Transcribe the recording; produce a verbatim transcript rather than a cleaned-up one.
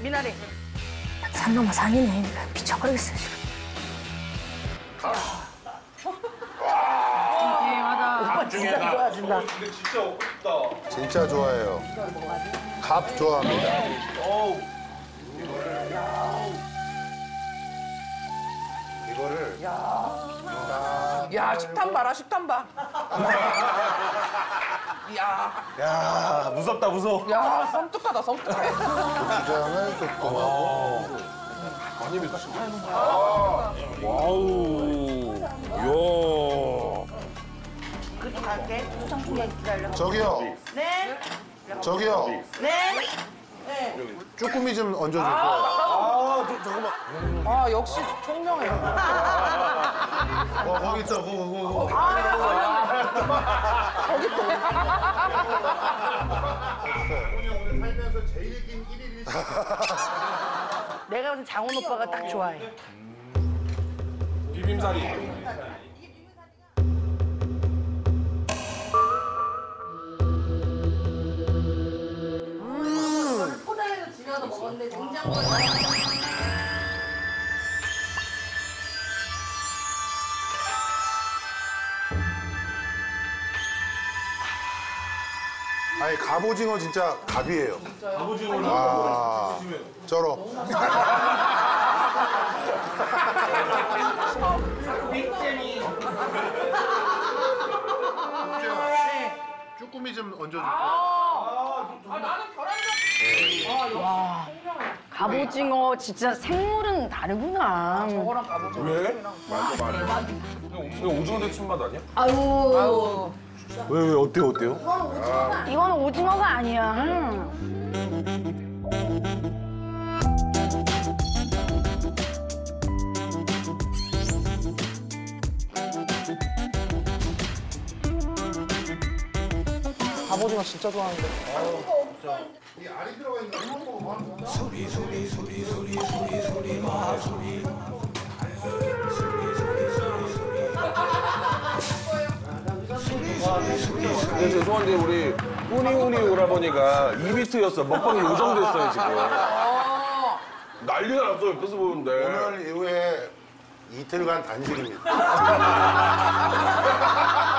미나리. 산놈아 상이네. 미쳐버리겠어 지금. 오빠 진짜 좋아하신다. 근데 진짜 먹고 싶다. 진짜 좋아해요. 갑 좋아합니다. 이거를 야 식탐 봐라 식탐 봐. 야, 야 무섭다 무서워. 야 섬뜩하다 섬뜩해. 고추장을 조금하고 많이 맵다. 와우. 이야. 그쪽 갈게. 구성풍에 기다려. 저기요. 네. 저기요. 네. 쭈꾸미 좀 얹어주세요. 아 저, 잠깐만. 아 역시 총명해. 어, 거기 있다. 거기 거기 거기. 오늘 살면서 제일 긴 일 일 일식. 내가 무슨 장훈 오빠가 딱 좋아해. 비빔사리. 포장해서 집에 가서 먹었는데 냉장고에. 아니 갑오징어 진짜 갑이에요. 갑오징어를 아, 쩔어. 쭈꾸미 좀 얹어주세요. 아 나는 계란전. 갑오징어 진짜 생물은 다르구나. 저거랑 가보죠. 왜? 맞아 맞아. 이거 오징어 데친맛 아니야? 아유, 아유. 왜 왜 어때요 어때요? 이거는 오징어가 아니야. 갑오징어 진짜 좋아하는데. 이 알이 들어가 있는 거 한번 먹어봐. 근데 죄송한데 우리 우니우니 오라버니가 이 비트였어. 먹방이 요 정도 했어요 지금. 난리가 났어 옆에서 보는데. 오늘 이후에 이틀간 단식입니다.